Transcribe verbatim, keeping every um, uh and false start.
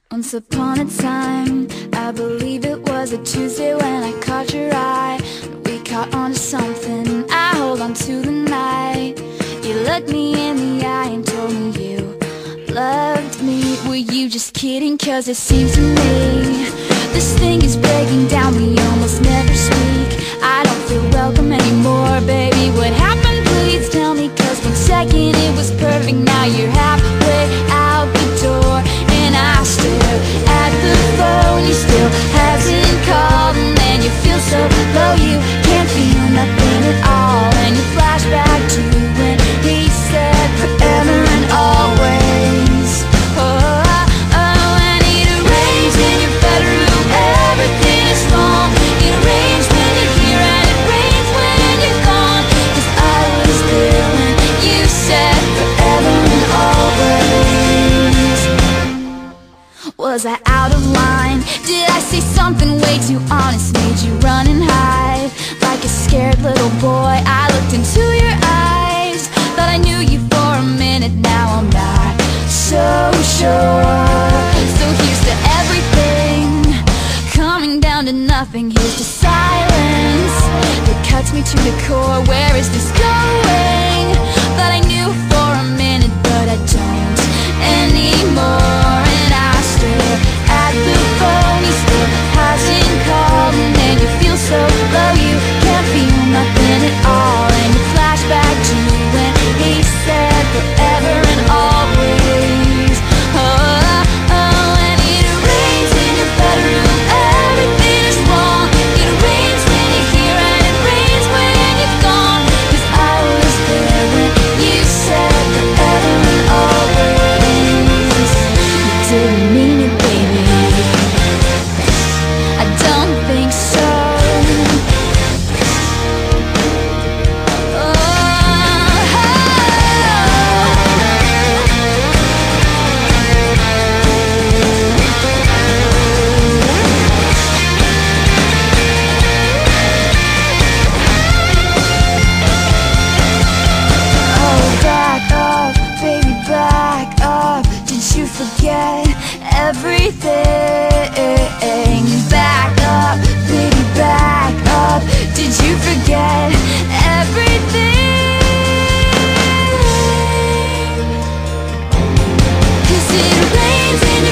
Once upon a time, I believe it was a Tuesday when I caught your eye. We caught on to something, I hold on to the night. You looked me in the eye and told me you loved me. Were you just kidding? Cause it seems to me this thing is breaking down, we almost never speak. I don't feel welcome anymore, baby. What happened? Please tell me. Cause one second it was perfect, now you're halfway out the door. And I stare at the phone, he still hasn't called. And then you feel so low, you can't feel nothing at all. And you flash back to when he said forever and always. Oh, oh, oh, and it rains in your bedroom, everything is wrong. It rains when you're here and it rains when you're gone. Cause I was there when you said forever and always. Was I out of line? Did I say something way too honest? Made you run and hide like a scared little boy? I looked into your eyes, thought I knew you for a minute. Now I'm not so sure. So here's to everything coming down to nothing. Here's to silence that cuts me to the core. Where is this going? Thought I knew for a minute, but I don't anymore. And I stare at the phone, he still hasn't called. And then you feel so low, you can't feel nothing at all. And you flash back to when he said forever and always. Oh, oh, oh, and it rains in your bedroom, everything is wrong. It rains when you're here and it rains when you're gone. Cause I was there when you said forever and always. You didn't mean it, baby, I don't think so. Forget everything. Back up, baby, back up. Did you forget everything? Cause it rains in